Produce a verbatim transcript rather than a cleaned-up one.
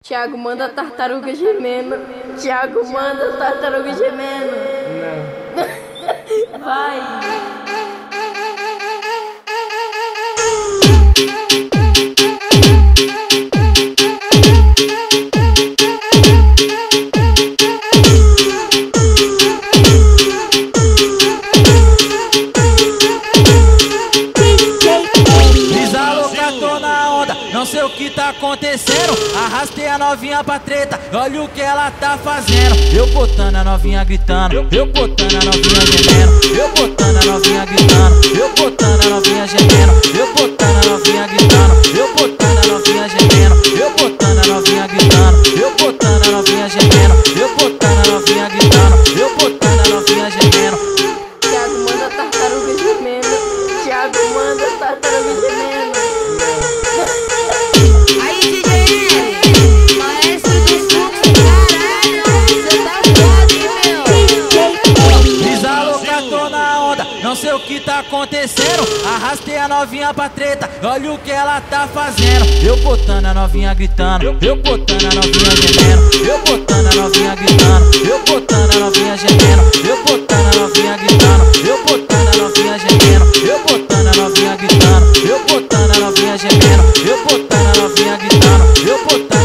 Thiago manda a tartaruga gemendo. Thiago manda a tartaruga gemendo. Não. Vai. Não sei o que tá acontecendo, arrastei a novinha pra treta, olha o que ela tá fazendo. Eu botando a novinha gritando, eu botando a novinha gemendo, eu botando a novinha gritando, eu botando a novinha gemendo, eu botando a novinha gritando, eu botando a novinha gemendo, eu botando a novinha gritando, eu botando a novinha gemendo, eu botando a novinha gritando, eu botando a novinha gemendo. Thiago manda a tartaruga gemendo, Thiago manda a tartaruga gemendo. Não sei o que tá acontecendo, arrastei a novinha pra treta, olha o que ela tá fazendo. Eu botando a novinha gritando, eu botando a novinha gemendo, eu botando a novinha gritando, eu botando a novinha gemendo, eu botando a novinha gritando, eu botando a novinha gemendo, eu botando a novinha gritando, eu botando a novinha gemendo, eu botando a novinha gritando, eu botando